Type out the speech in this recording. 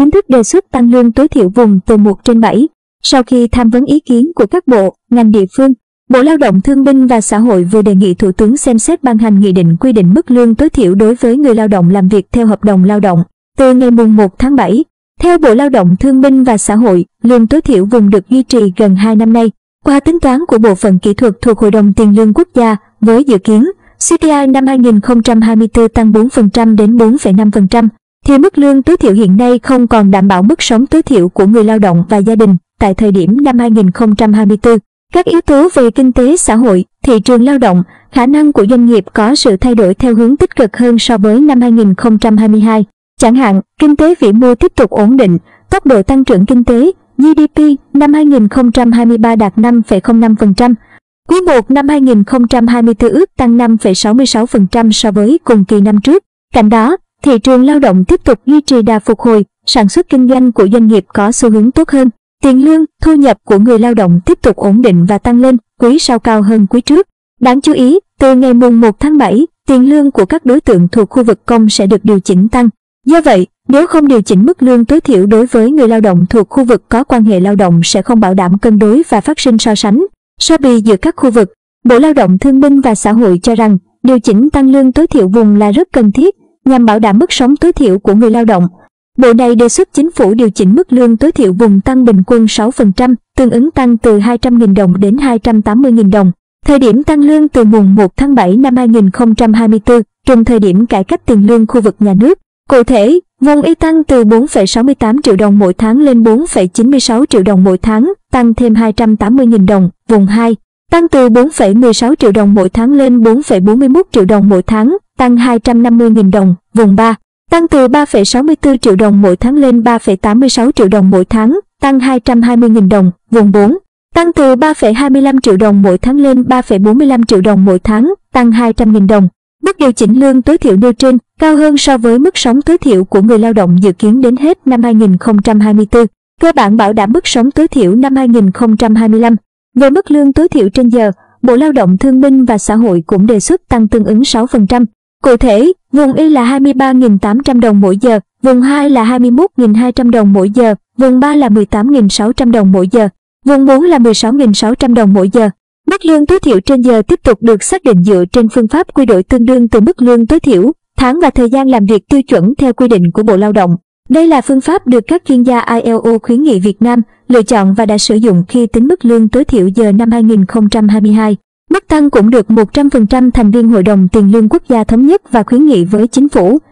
chính thức đề xuất tăng lương tối thiểu vùng từ 1/7. Sau khi tham vấn ý kiến của các bộ, ngành địa phương, Bộ Lao động Thương binh và Xã hội vừa đề nghị Thủ tướng xem xét ban hành nghị định quy định mức lương tối thiểu đối với người lao động làm việc theo hợp đồng lao động từ ngày 1 tháng 7. Theo Bộ Lao động Thương binh và Xã hội, lương tối thiểu vùng được duy trì gần 2 năm nay. Qua tính toán của Bộ phận Kỹ thuật thuộc Hội đồng Tiền lương Quốc gia, với dự kiến CPI năm 2024 tăng 4% đến 4,5%, thì mức lương tối thiểu hiện nay không còn đảm bảo mức sống tối thiểu của người lao động và gia đình tại thời điểm năm 2024. Các yếu tố về kinh tế xã hội, thị trường lao động, khả năng của doanh nghiệp có sự thay đổi theo hướng tích cực hơn so với năm 2022. Chẳng hạn, kinh tế vĩ mô tiếp tục ổn định, tốc độ tăng trưởng kinh tế GDP năm 2023 đạt 5,05%. Quý 1 năm 2024 ước tăng 5,66% so với cùng kỳ năm trước. Cạnh đó, thị trường lao động tiếp tục duy trì đà phục hồi, sản xuất kinh doanh của doanh nghiệp có xu hướng tốt hơn. Tiền lương, thu nhập của người lao động tiếp tục ổn định và tăng lên, quý sau cao hơn quý trước. Đáng chú ý, từ ngày 1 tháng 7, tiền lương của các đối tượng thuộc khu vực công sẽ được điều chỉnh tăng. Do vậy, nếu không điều chỉnh mức lương tối thiểu đối với người lao động thuộc khu vực có quan hệ lao động sẽ không bảo đảm cân đối và phát sinh so sánh, so bì giữa các khu vực. Bộ Lao động Thương binh và Xã hội cho rằng, điều chỉnh tăng lương tối thiểu vùng là rất cần thiết nhằm bảo đảm mức sống tối thiểu của người lao động. Bộ này đề xuất chính phủ điều chỉnh mức lương tối thiểu vùng tăng bình quân 6%, tương ứng tăng từ 200.000 đồng đến 280.000 đồng. Thời điểm tăng lương từ mùng 1 tháng 7 năm 2024, trùng thời điểm cải cách tiền lương khu vực nhà nước. Cụ thể, vùng Y tăng từ 4,68 triệu đồng mỗi tháng lên 4,96 triệu đồng mỗi tháng, tăng thêm 280.000 đồng. Vùng 2 tăng từ 4,16 triệu đồng mỗi tháng lên 4,41 triệu đồng mỗi tháng, tăng 250.000 đồng. Vùng 3 tăng từ 3,64 triệu đồng mỗi tháng lên 3,86 triệu đồng mỗi tháng, tăng 220.000 đồng. Vùng 4 tăng từ 3,25 triệu đồng mỗi tháng lên 3,45 triệu đồng mỗi tháng, tăng 200.000 đồng. Mức điều chỉnh lương tối thiểu nêu trên cao hơn so với mức sống tối thiểu của người lao động dự kiến đến hết năm 2024, cơ bản bảo đảm mức sống tối thiểu năm 2025. Về mức lương tối thiểu trên giờ, Bộ Lao động Thương binh và Xã hội cũng đề xuất tăng tương ứng 6%. Cụ thể, vùng Y là 23.800 đồng mỗi giờ, vùng 2 là 21.200 đồng mỗi giờ, vùng 3 là 18.600 đồng mỗi giờ, vùng 4 là 16.600 đồng mỗi giờ. Mức lương tối thiểu trên giờ tiếp tục được xác định dựa trên phương pháp quy đổi tương đương từ mức lương tối thiểu, tháng và thời gian làm việc tiêu chuẩn theo quy định của Bộ Lao động. Đây là phương pháp được các chuyên gia ILO khuyến nghị Việt Nam lựa chọn và đã sử dụng khi tính mức lương tối thiểu giờ năm 2022. Mức tăng cũng được 100% thành viên Hội đồng Tiền lương Quốc gia thống nhất và khuyến nghị với chính phủ.